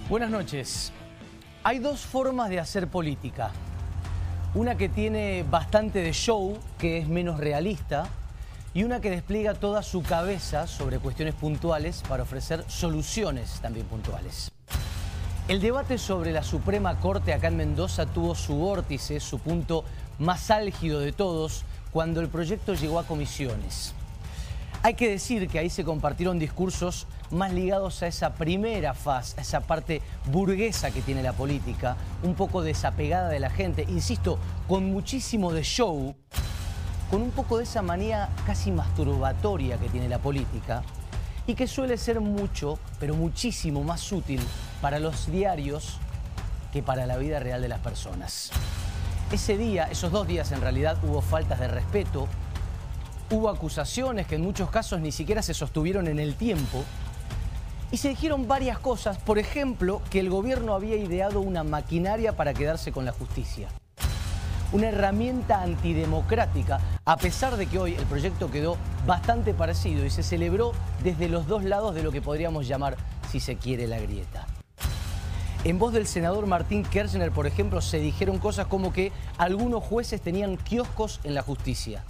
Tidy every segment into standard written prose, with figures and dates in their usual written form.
Buenas noches. Hay dos formas de hacer política. Una que tiene bastante de show, que es menos realista, y una que despliega toda su cabeza sobre cuestiones puntuales para ofrecer soluciones también puntuales. El debate sobre la Suprema Corte acá en Mendoza tuvo su vórtice, su punto más álgido de todos, cuando el proyecto llegó a comisiones. Hay que decir que ahí se compartieron discursos más ligados a esa primera faz, a esa parte burguesa que tiene la política, un poco desapegada de la gente, insisto, con muchísimo de show, con un poco de esa manía casi masturbatoria que tiene la política y que suele ser mucho, pero muchísimo más útil para los diarios que para la vida real de las personas. Ese día, esos 2 días en realidad, hubo faltas de respeto, hubo acusaciones que en muchos casos ni siquiera se sostuvieron en el tiempo y se dijeron varias cosas, por ejemplo, que el gobierno había ideado una maquinaria para quedarse con la justicia. Una herramienta antidemocrática, a pesar de que hoy el proyecto quedó bastante parecido y se celebró desde los dos lados de lo que podríamos llamar, si se quiere, la grieta. En voz del senador Martín Kirchner, por ejemplo, se dijeron cosas como que algunos jueces tenían kioscos en la justicia.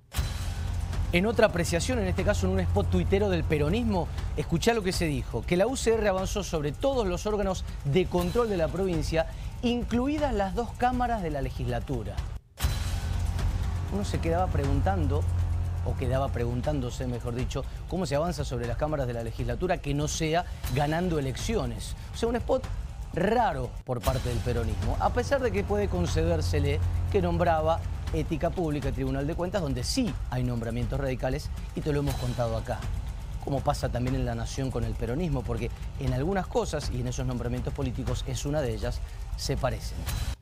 En otra apreciación, en este caso en un spot tuitero del peronismo, escuchá lo que se dijo, que la UCR avanzó sobre todos los órganos de control de la provincia, incluidas las 2 cámaras de la legislatura. Uno se quedaba preguntando, o quedaba preguntándose, mejor dicho, cómo se avanza sobre las cámaras de la legislatura que no sea ganando elecciones. O sea, un spot raro por parte del peronismo, a pesar de que puede concedérsele que nombraba Ética Pública y Tribunal de Cuentas, donde sí hay nombramientos radicales, y te lo hemos contado acá. Como pasa también en La Nación con el peronismo, porque en algunas cosas, y en esos nombramientos políticos es una de ellas, se parecen.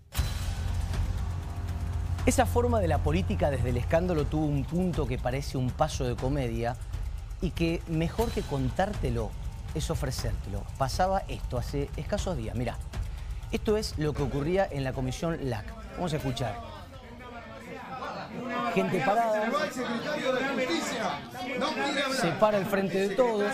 Esa forma de la política desde el escándalo tuvo un punto que parece un paso de comedia y que mejor que contártelo es ofrecértelo. Pasaba esto hace escasos días. Mirá, esto es lo que ocurría en la comisión LAC. Vamos a escuchar. Gente parada, se para el frente de todos,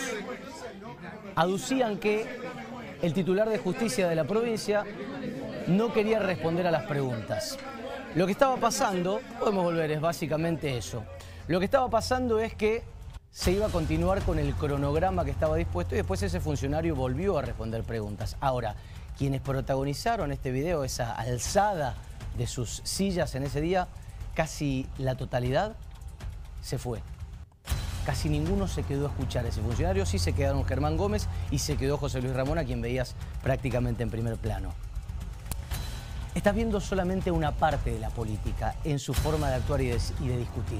aducían que el titular de justicia de la provincia no quería responder a las preguntas. Lo que estaba pasando, podemos volver, es básicamente eso. Lo que estaba pasando es que se iba a continuar con el cronograma que estaba dispuesto y después ese funcionario volvió a responder preguntas. Ahora, quienes protagonizaron este video, esa alzada de sus sillas en ese día, casi la totalidad se fue. Casi ninguno se quedó a escuchar a ese funcionario. Sí se quedaron Germán Gómez y se quedó José Luis Ramón, a quien veías prácticamente en primer plano. Estás viendo solamente una parte de la política en su forma de actuar y de discutir.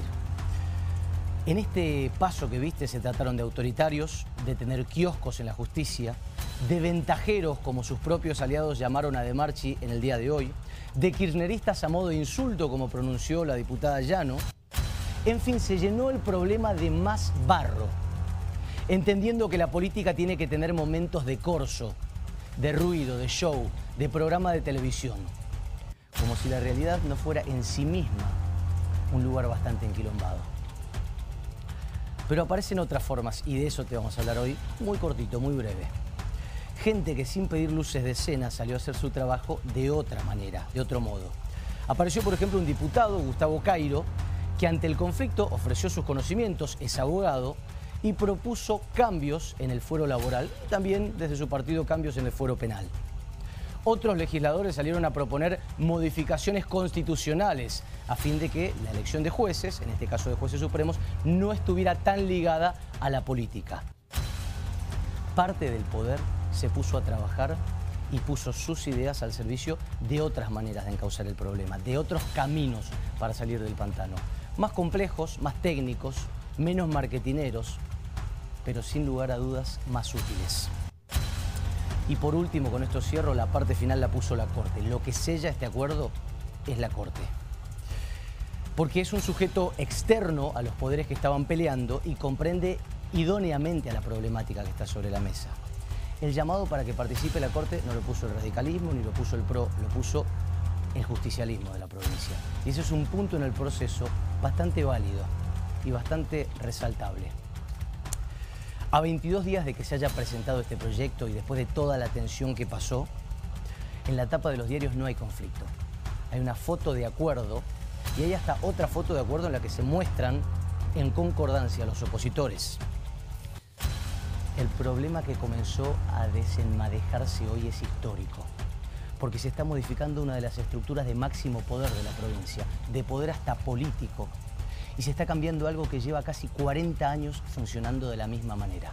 En este paso que viste se trataron de autoritarios, de tener kioscos en la justicia, de ventajeros como sus propios aliados llamaron a De Marchi en el día de hoy, de kirchneristas a modo de insulto como pronunció la diputada Llano. En fin, se llenó el problema de más barro, entendiendo que la política tiene que tener momentos de corso, de ruido, de show, de programa de televisión, como si la realidad no fuera en sí misma un lugar bastante enquilombado. Pero aparecen otras formas y de eso te vamos a hablar hoy, muy cortito, muy breve. Gente que sin pedir luces de escena salió a hacer su trabajo de otra manera, de otro modo. Apareció, por ejemplo, un diputado, Gustavo Cairo, que ante el conflicto ofreció sus conocimientos, es abogado, y propuso cambios en el fuero laboral, también desde su partido cambios en el fuero penal. Otros legisladores salieron a proponer modificaciones constitucionales a fin de que la elección de jueces, en este caso de jueces supremos, no estuviera tan ligada a la política. Parte del poder se puso a trabajar y puso sus ideas al servicio de otras maneras de encauzar el problema, de otros caminos para salir del pantano. Más complejos, más técnicos, menos marketineros, pero sin lugar a dudas más útiles. Y por último, con esto cierro, la parte final la puso la Corte. Lo que sella este acuerdo es la Corte. Porque es un sujeto externo a los poderes que estaban peleando y comprende idóneamente a la problemática que está sobre la mesa. El llamado para que participe la Corte no lo puso el radicalismo ni lo puso el PRO, lo puso el justicialismo de la provincia. Y ese es un punto en el proceso bastante válido y bastante resaltable. A 22 días de que se haya presentado este proyecto y después de toda la tensión que pasó, en la tapa de los diarios no hay conflicto. Hay una foto de acuerdo y hay hasta otra foto de acuerdo en la que se muestran en concordancia los opositores. El problema que comenzó a desenmadejarse hoy es histórico, porque se está modificando una de las estructuras de máximo poder de la provincia, de poder hasta político, y se está cambiando algo que lleva casi 40 años funcionando de la misma manera.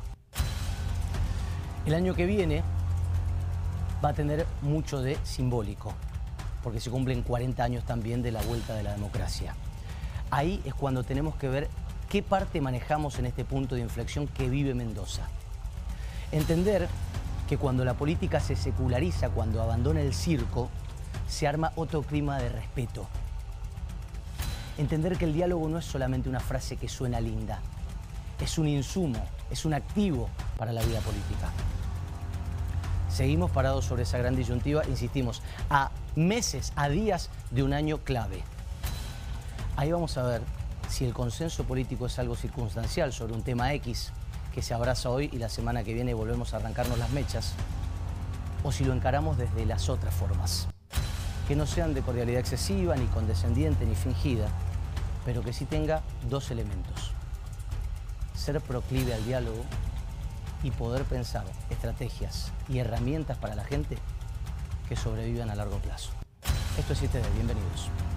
El año que viene va a tener mucho de simbólico, porque se cumplen 40 años también de la vuelta de la democracia. Ahí es cuando tenemos que ver qué parte manejamos en este punto de inflexión que vive Mendoza. Entender que cuando la política se seculariza, cuando abandona el circo, se arma otro clima de respeto. Entender que el diálogo no es solamente una frase que suena linda, es un insumo, es un activo para la vida política. Seguimos parados sobre esa gran disyuntiva, insistimos, a meses, a días de un año clave. Ahí vamos a ver si el consenso político es algo circunstancial sobre un tema X que se abraza hoy y la semana que viene volvemos a arrancarnos las mechas, o si lo encaramos desde las otras formas, que no sean de cordialidad excesiva, ni condescendiente, ni fingida, pero que sí tenga dos elementos: ser proclive al diálogo y poder pensar estrategias y herramientas para la gente que sobrevivan a largo plazo. Esto es 7D, bienvenidos.